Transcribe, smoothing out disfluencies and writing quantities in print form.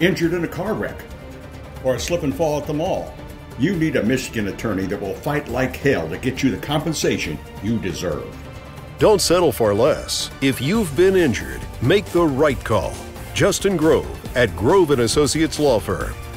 injured in a car wreck, or a slip and fall at the mall. You need a Michigan attorney that will fight like hell to get you the compensation you deserve. Don't settle for less. If you've been injured, make the right call. Justin Grove at Grove & Associates Law Firm.